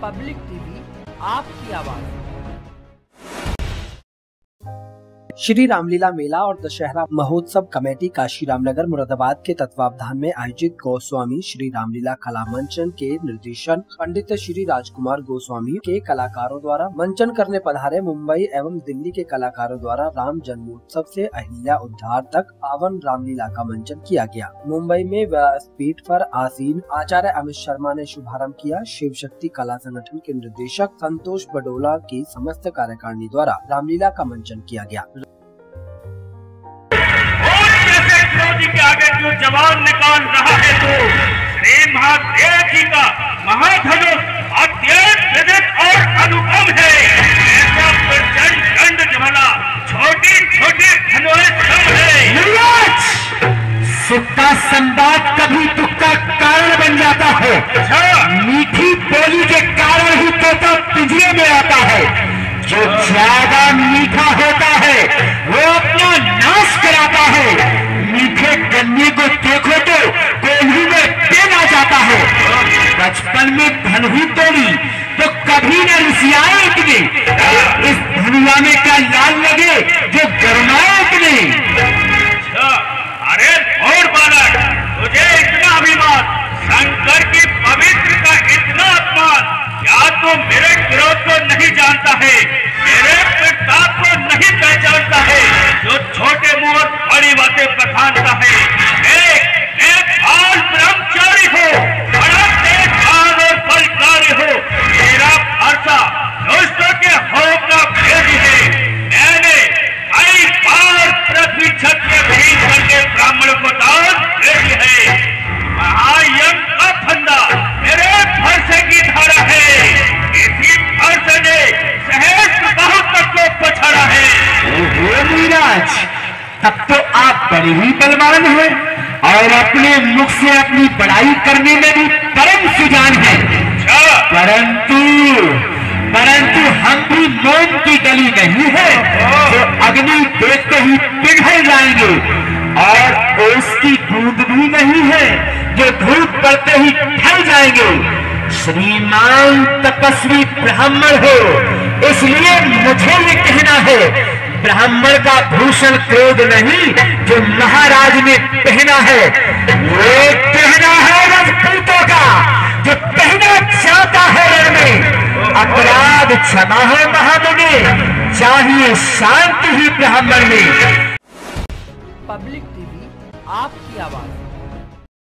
Public TV, आपकी आवाज। श्री रामलीला मेला और दशहरा महोत्सव कमेटी काशी रामनगर मुरादाबाद के तत्वावधान में आयोजित गोस्वामी श्री रामलीला कला मंचन के निर्देशन पंडित श्री राजकुमार गोस्वामी के कलाकारों द्वारा मंचन करने पधारे मुंबई एवं दिल्ली के कलाकारों द्वारा राम जन्मोत्सव से अहिल्या उद्धार तक पावन रामलीला का मंचन किया गया। मुंबई में व्यासपीठ पर आसीन आचार्य अमित शर्मा ने शुभारंभ किया। शिव शक्ति कला संगठन के निर्देशक संतोष बडोला की समस्त कार्यकारिणी द्वारा रामलीला का मंचन किया गया। के आगे जो जवान निकाल रहा है तो श्री महादेव जी का महाधनुष अत्यंत विदित और अनुपम है। ऐसा प्रचंड दंड ज्वाला छोटी छोटी धनुष है। सुक्का संवाद कभी दुख का कारण बन जाता है। मीठी बोली के कारण ही तोता पिंजरे में आता है। जो ज्यादा मीठा होता है वो अपना नाश कराता है। मीठे गन्ने को देखो तो कोल्हू में देना जाता है। बचपन में धनही तोड़ी तो कभी न रिसियाए इतने। इस धनुआ में क्या लाल लगे जो गरमाए इतने। अरे और बालक, तुझे इतना अभिमान, शंकर की पवित्र का इतना अपमान, क्या तू मेरे विरोध को नहीं जानता है, मेरे प्रताप को नहीं पहचानता है, जो छोटे मुंह और बड़ी बातें बखानता है। एक बाल ब्रह्मचारी हो, बड़ा तेजवान और बलशाली हो, मेरा भरोसा दुष्टों के होम का भेद है। मैंने कई बार पृथ्वी छत के भीग करके ब्राह्मण को दान दे दी है। महायज्ञ का फंदा मेरे भरसे की धारा है। इसी भरसे ने सहस्त्र बहुत को पछाड़ा है। मीराज, तब तो आप बड़े ही बलवान हैं और अपने मुख से अपनी बड़ाई करने में भी परम सुजान है। परंतु हम भी मोम की डली नहीं है जो अग्नि देखते ही पिघल जाएंगे, और ओस की बूंद भी नहीं है जो धूप पड़ते ही ढल जाएंगे। श्रीमान तपस्वी ब्राह्मण हो, इसलिए मुझे ये कहना है, ब्राह्मण का भूषण क्रोध नहीं जो महाराज ने पहना है, वो पहना है राजपूतों का जो पहना चाहता है रण में। अपराध क्षमा है महामुनि, चाहिए शांति ही ब्राह्मण में।